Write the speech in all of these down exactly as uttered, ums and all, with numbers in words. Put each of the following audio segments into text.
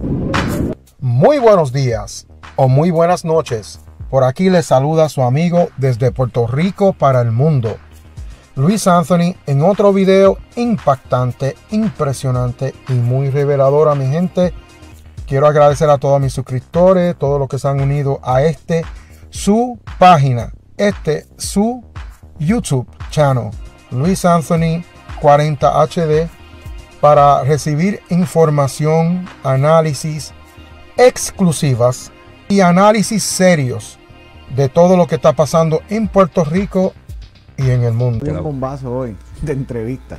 Muy buenos días o muy buenas noches. Por aquí les saluda su amigo desde Puerto Rico para el mundo, Luis Anthony, en otro video impactante, impresionante y muy revelador a mi gente. Quiero agradecer a todos mis suscriptores, todos los que se han unido a este, su página, este, su YouTube channel, Luis Anthony cuarenta H D, para recibir información, análisis exclusivas y análisis serios de todo lo que está pasando en Puerto Rico y en el mundo. Un bombazo hoy de entrevista.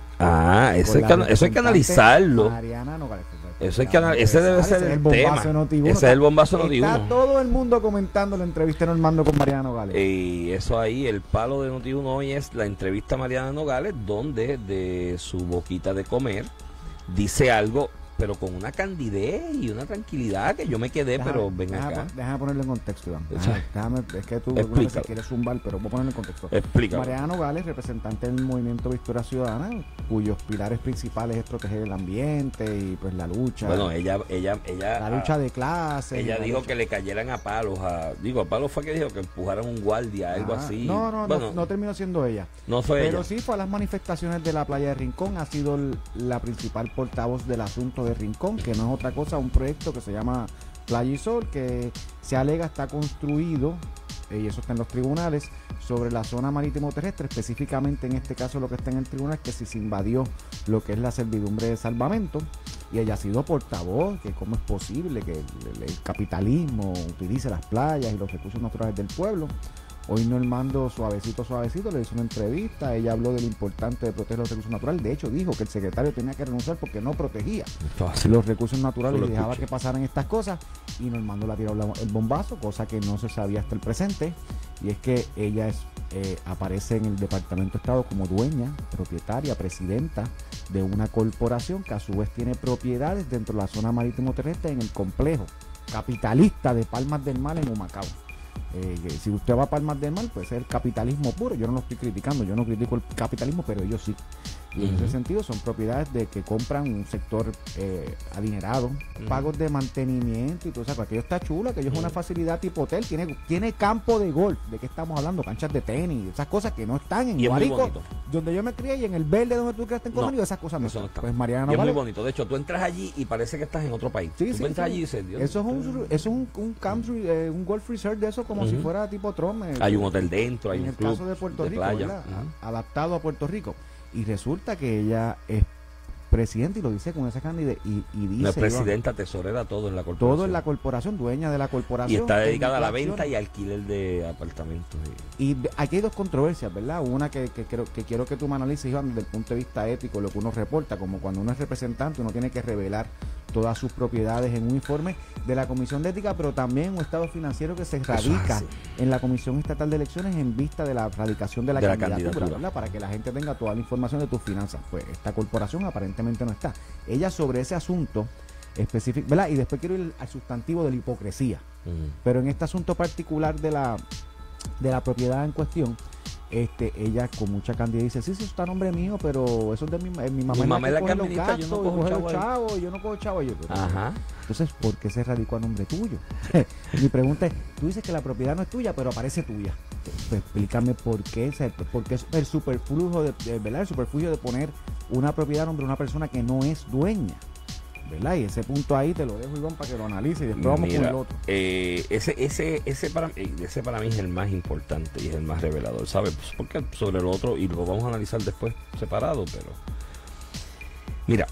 Ah, eso, hay que, eso hay que analizarlo. Mariana Nogales. Eso hay que analizar. Ese debe ser el, el tema. Ese es el bombazo Noti uno. Está todo el mundo comentando la entrevista de Normando con Mariana Nogales. Y eso ahí, el palo de Noti uno hoy es la entrevista a Mariana Nogales, donde de su boquita de comer dice algo, pero con una candidez y una tranquilidad que yo me quedé, déjame, pero ven déjame, acá. Déjame ponerlo en contexto, Iván. Déjame, déjame, es que tú no quieres zumbar, pero voy a ponerlo en contexto. Explica. Mariana Nogales, representante del movimiento Victoria Ciudadana, cuyos pilares principales es proteger el ambiente y pues la lucha. Bueno, ella, ella, ella. La lucha de clases. Ella dijo lucha. que le cayeran a palos, a, digo, a palos fue que dijo que empujaran un guardia, algo ah, así. No, no, bueno, no, no terminó siendo ella. No fue Pero ella. sí fue a las manifestaciones de la playa de Rincón, ha sido la principal portavoz del asunto de Rincón, que no es otra cosa, un proyecto que se llama Playa y Sol, que se alega está construido, y eso está en los tribunales, sobre la zona marítimo terrestre, específicamente en este caso lo que está en el tribunal es que si se invadió lo que es la servidumbre de salvamento, y ella ha sido portavoz, que cómo es posible que el, el capitalismo utilice las playas y los recursos naturales del pueblo. Hoy Normando suavecito, suavecito, le hizo una entrevista, ella habló de lo importante de proteger los recursos naturales, de hecho dijo que el secretario tenía que renunciar porque no protegía los recursos naturales y dejaba que pasaran estas cosas, y Normando le ha tirado el bombazo, cosa que no se sabía hasta el presente, y es que ella es, eh, aparece en el Departamento de Estado como dueña, propietaria, presidenta de una corporación que a su vez tiene propiedades dentro de la zona marítimo terrestre en el complejo capitalista de Palmas del Mar en Humacao. Eh, si usted va a Palmas del Mar, pues es el capitalismo puro. Yo no lo estoy criticando, yo no critico el capitalismo, pero ellos sí. Y en uh-huh. ese sentido son propiedades de que compran un sector eh, adinerado, uh-huh. pagos de mantenimiento y todo eso. Aquello está chulo, aquello uh-huh. es una facilidad tipo hotel, tiene, tiene campo de golf. ¿De qué estamos hablando? Canchas de tenis, esas cosas que no están en Guárico, donde yo me crié, y en el verde donde tú creaste en Comerío, no, esas cosas no están. No está. Pues Mariana Nogales, es muy bonito. De hecho, tú entras allí y parece que estás en otro país. Sí, tú sí, entras sí. allí y dices, Dios, eso es un, eso es un, un country, eh, un golf resort de eso, como uh-huh. si fuera tipo Trump. Eh, hay un hotel dentro, hay en un el club caso de Puerto de Rico, playa. Uh-huh. Adaptado a Puerto Rico. Y resulta que ella es presidenta, y lo dice con esa candidez, y, y dice... La presidenta, tesorera, todo en la corporación. Todo en la corporación, dueña de la corporación. Y está dedicada a la venta y alquiler de apartamentos. Y aquí hay dos controversias, ¿verdad? Una que, que, creo, que quiero que tú me analices, Iván, desde el punto de vista ético, lo que uno reporta, como cuando uno es representante, uno tiene que revelar todas sus propiedades en un informe de la Comisión de Ética, pero también un estado financiero que se radica en la Comisión Estatal de Elecciones en vista de la radicación de la, de candidatura, la candidatura, ¿verdad? Para que la gente tenga toda la información de tus finanzas. Pues esta corporación aparentemente no está. Ella sobre ese asunto específico, ¿verdad? Y después quiero ir al sustantivo de la hipocresía. Uh-huh. Pero en este asunto particular de la, de la propiedad en cuestión, Este, ella con mucha candidez dice, sí, sí, eso está a nombre mío, pero eso es de mi, eh, mi mamá, mi mamá es la que coge los gastos, yo no cojo chavo los chavos, yo no cojo chavos. Yo, Ajá. Entonces, ¿por qué se radicó a nombre tuyo? Mi pregunta es, tú dices que la propiedad no es tuya, pero aparece tuya. Pues explícame por qué, porque es el superflujo de, de, ¿verdad? El superflujo de poner una propiedad a nombre de una persona que no es dueña, ¿verdad? Y ese punto ahí te lo dejo, Iván, para que lo analice y después vamos Mira, con el otro. Eh, ese, ese, ese, para, ese para mí es el más importante y es el más revelador, ¿sabes? Pues porque sobre el otro, y lo vamos a analizar después separado, pero... Mira,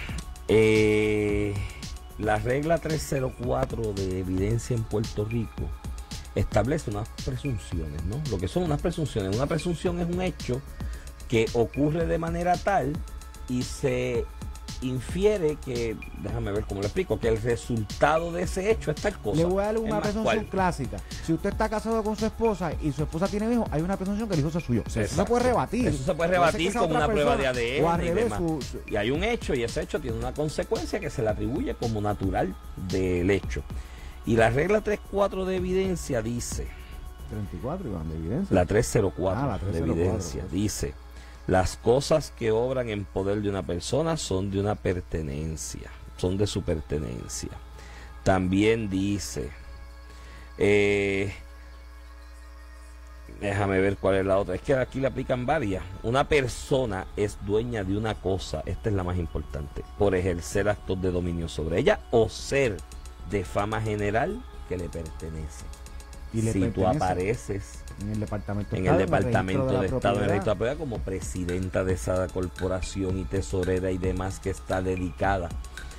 eh, la regla trescientos cuatro de evidencia en Puerto Rico establece unas presunciones, ¿no? Lo que son unas presunciones. Una presunción es un hecho que ocurre de manera tal y se infiere que, déjame ver cómo lo explico, que el resultado de ese hecho es tal cosa. Le voy a dar una presunción clásica. Si usted está casado con su esposa y su esposa tiene hijos, hay una presunción que el hijo es suyo. O sea, eso se puede rebatir. Eso se puede rebatir con una prueba de A D N o al y revés, demás. su, su... Y hay un hecho, y ese hecho tiene una consecuencia que se le atribuye como natural del hecho. Y la regla trescientos cuatro de evidencia dice... treinta y cuatro, Iván, de evidencia. La trescientos cuatro, ah, la trescientos cuatro de evidencia dice... Las cosas que obran en poder de una persona son de una pertenencia. son de su pertenencia. También dice, eh, déjame ver cuál es la otra, es que aquí le aplican varias. Una persona es dueña de una cosa, esta es la más importante, por ejercer actos de dominio sobre ella o ser de fama general que le pertenece. Y le si pertenece tú apareces en el departamento en de Estado, el departamento en el de, registro Estado, en el la registro de la propiedad, como presidenta de esa corporación y tesorera y demás que está dedicada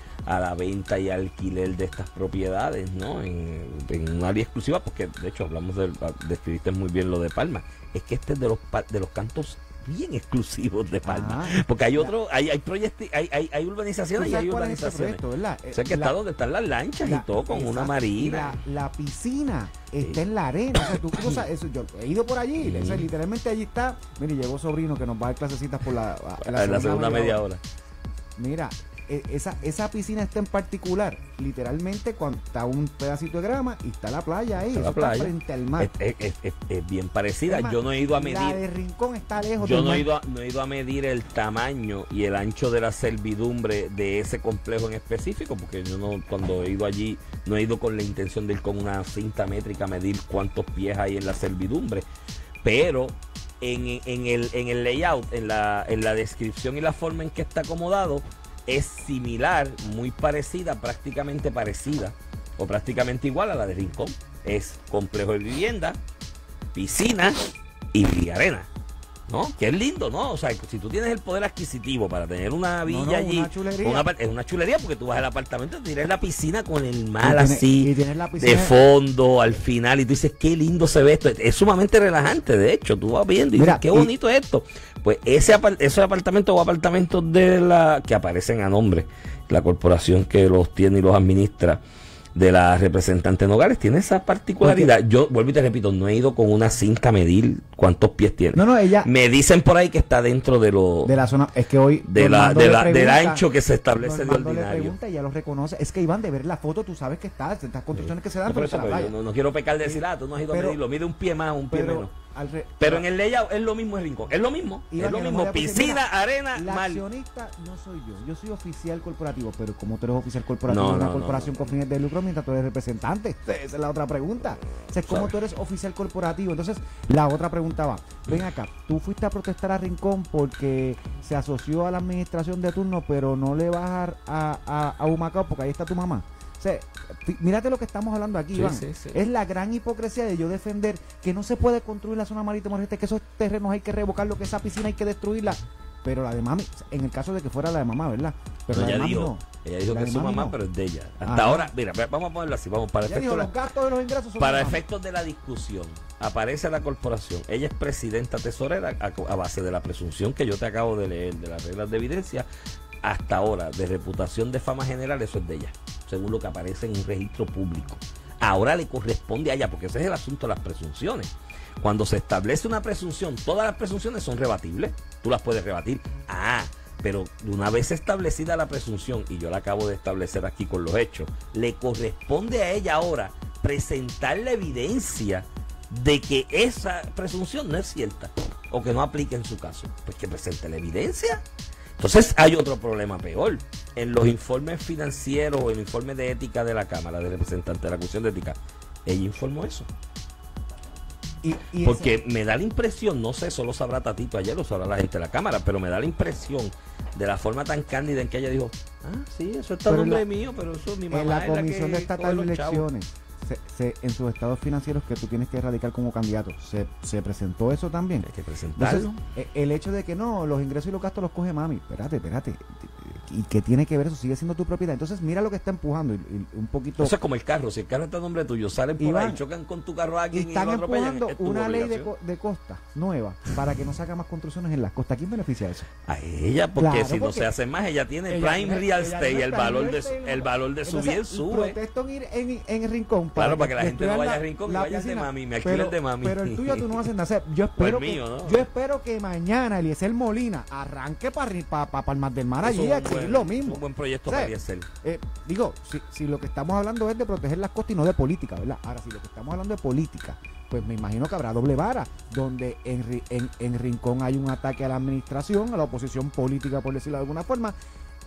a la venta y alquiler de estas propiedades, ¿no? En, en un área exclusiva, porque de hecho hablamos de, describiste muy bien lo de Palma, es que este es de los de los cantos bien exclusivos de Palma, ah, porque hay otro, hay hay proyectos, hay, hay, hay urbanizaciones y hay urbanizaciones. Es proyecto, o sea que la, está donde están las lanchas la, y todo con exacto, una marina. La, la piscina está sí. en la arena, o sea, tú cruzas, eso, yo he ido por allí, mm. o sea, literalmente allí está, mire, llegó sobrino que nos va a dar clasecitas por la, la, la, la segunda media hora. hora. Mira, esa, esa piscina está en particular, literalmente cuando está un pedacito de grama y está la playa ahí, está, la está playa. frente al mar. Es, es, es, es bien parecida. Además, yo no he ido a medir. La de Rincón está lejos. Yo no he, ido a, no he ido a medir el tamaño y el ancho de la servidumbre de ese complejo en específico, porque yo no, cuando he ido allí, no he ido con la intención de ir con una cinta métrica a medir cuántos pies hay en la servidumbre. Pero en, en, el, en el layout, en la, en la descripción y la forma en que está acomodado, es similar, muy parecida, prácticamente parecida o prácticamente igual a la de Rincón. Es complejo de vivienda, piscina y arena, ¿no? Que es lindo, ¿no? O sea, si tú tienes el poder adquisitivo para tener una villa no, no, allí, una chulería. Una, es una chulería porque tú vas al apartamento y tienes la piscina con el mar y tienes, así, y tienes la piscina de fondo al final y tú dices, qué lindo se ve esto. Es sumamente relajante, de hecho, tú vas viendo y Mira, dices, qué bonito y, es esto. Pues ese esos apartamentos o apartamentos de la que aparecen a nombre, la corporación que los tiene y los administra, de la representante Nogales, tiene esa particularidad. Yo vuelvo y te repito, no he ido con una cinta a medir cuántos pies tiene. No, no, ella me dicen por ahí que está dentro de lo de la zona, es que hoy de la, de la del ancho que se establece de ordinario. Le pregunta y ya lo reconoce. Es que Iván, de ver la foto, tú sabes que está, estas construcciones que se dan no, por eso, la playa. Yo no, no quiero pecar de decir, ah, tú no has ido pero, a medirlo, mide un pie más, un pie pero, menos. Re, pero en el layout es lo mismo en Rincón, es lo mismo, Iván, es lo mismo, piscina, mira, arena, la mal. accionista no soy yo, yo soy oficial corporativo, pero como tú eres oficial corporativo no, de una no, corporación no, con fines de lucro mientras tú eres representante, esa es la otra pregunta. O sea, ¿cómo tú eres oficial corporativo? Entonces, la otra pregunta va, ven acá, tú fuiste a protestar a Rincón porque se asoció a la administración de turno, pero no le vas a, a, a, a Humacao porque ahí está tu mamá. O sea, mírate lo que estamos hablando aquí, sí, Iván. Sí, sí. Es la gran hipocresía de yo defender que no se puede construir la zona marítima, que esos terrenos hay que revocarlo, que esa piscina hay que destruirla. Pero la de mami, en el caso de que fuera la de mamá, ¿verdad? Pero no, la ella, de dijo, no. ella dijo la que de es su mamá, no. pero es de ella. Hasta Ajá. ahora, mira, vamos a ponerlo así, vamos para efectos dijo, de los gastos de los ingresos son para efectos de la discusión. Aparece la corporación, ella es presidenta tesorera a, a base de la presunción que yo te acabo de leer de las reglas de evidencia. Hasta ahora, de reputación de fama general, eso es de ella, según lo que aparece en un registro público. Ahora le corresponde a ella, porque ese es el asunto de las presunciones. Cuando se establece una presunción, todas las presunciones son rebatibles, tú las puedes rebatir. Ah, pero una vez establecida la presunción, y yo la acabo de establecer aquí con los hechos, le corresponde a ella ahora presentar la evidencia de que esa presunción no es cierta, o que no aplique en su caso. Pues que presente la evidencia. Entonces hay otro problema peor. En los informes financieros o el informe de ética de la Cámara de Representantes de la Comisión de Ética, ella informó eso. Y, y Porque ese... me da la impresión, no sé, eso lo sabrá Tatito ayer, lo sabrá la gente de la Cámara, pero me da la impresión de la forma tan cándida en que ella dijo, ah, sí, eso está a nombre mío, pero eso mi mamá en la es Comisión la de Estatal de Elecciones, se, se, en sus estados financieros que tú tienes que erradicar como candidato, ¿se, se presentó eso también? Hay que presentarlo. Entonces, el hecho de que no, los ingresos y los gastos los coge mami, espérate, espérate, ¿y qué tiene que ver eso? Sigue siendo tu propiedad. Entonces mira lo que está empujando y, y un poquito. Eso es como el carro, si el carro está a nombre tuyo, salen por Iván, ahí, chocan con tu carro a alguien y, están y lo atropellan, empujando es tu una ley de, obligación. co de costa nueva para que no se hagan más construcciones en las costas. ¿Quién beneficia eso? A ella, porque Claro, si porque no se hace más, ella tiene ella prime tiene- real ella estate y tiene el prime valor real de, estate, su- el valor de su Entonces, bien sube. protesto en ir en, en, en Rincón Claro, para que la gente no destruyan vaya a Rincón y la vaya al de piscina. mami, me alquila pero, el de mami. Pero el tuyo tú no vas a hacer nada. Yo O el espero, mío, que, ¿no? yo espero que mañana Eliezer Molina arranque para pa, pa, pa el Mar del Mar Eso allí, es a un exigir buen- lo mismo. un buen proyecto O sea, para hacer. Eh, digo, si, si lo que estamos hablando es de proteger las costas y no de política, ¿verdad? Ahora, si lo que estamos hablando de política, pues me imagino que habrá doble vara, donde en, Ri- en, en Rincón hay un ataque a la administración, a la oposición política, por decirlo de alguna forma,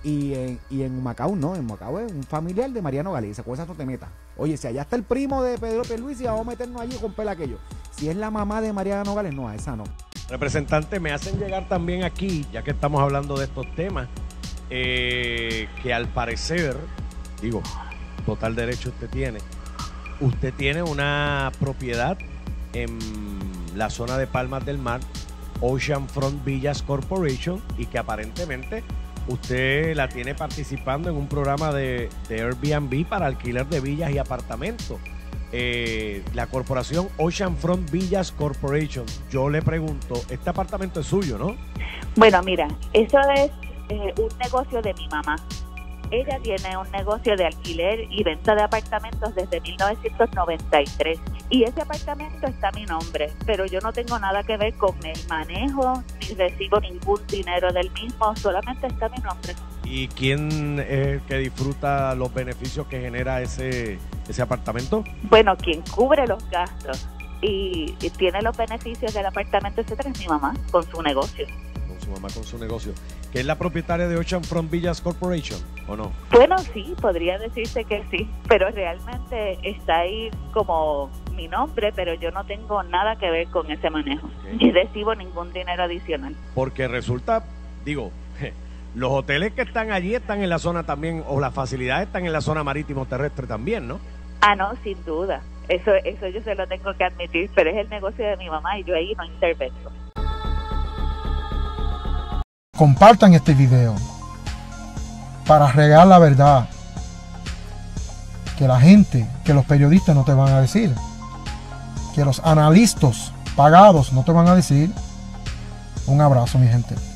Y en, y en Humacao no, en Humacao es un familiar de Mariano Gales, con esa no te metas. Oye, si allá está el primo de Pedro Pierluisi, vamos a meternos allí y romper aquello. Si es la mamá de Mariano Gales, no, a esa no. Representante, me hacen llegar también aquí, ya que estamos hablando de estos temas, eh, que al parecer, digo, total derecho usted tiene, usted tiene una propiedad en la zona de Palmas del Mar, Oceanfront Villas Corporation, y que aparentemente usted la tiene participando en un programa de, de Airbnb para alquiler de villas y apartamentos. Eh, la corporación Oceanfront Villas Corporation. Yo le pregunto, este apartamento es suyo, ¿no? Bueno, mira, eso es eh, un negocio de mi mamá. Ella tiene un negocio de alquiler y venta de apartamentos desde mil novecientos noventa y tres y ese apartamento está a mi nombre, pero yo no tengo nada que ver con el manejo ni recibo ningún dinero del mismo, solamente está a mi nombre. ¿Y quién es el que disfruta los beneficios que genera ese, ese apartamento? Bueno, quien cubre los gastos y, y tiene los beneficios del apartamento, etcétera, es mi mamá con su negocio. Con su mamá, con su negocio. ¿Que es la propietaria de Oceanfront Villas Corporation o no? Bueno, sí, podría decirse que sí, pero realmente está ahí como mi nombre, pero yo no tengo nada que ver con ese manejo, okay. Ni recibo ningún dinero adicional. Porque resulta, digo, los hoteles que están allí están en la zona también, o las facilidades están en la zona marítimo terrestre también, ¿no? Ah, no, sin duda. Eso, eso yo se lo tengo que admitir, pero es el negocio de mi mamá y yo ahí no intervengo. Compartan este video para regar la verdad que la gente, que los periodistas no te van a decir, que los analistas pagados no te van a decir. Un abrazo, mi gente.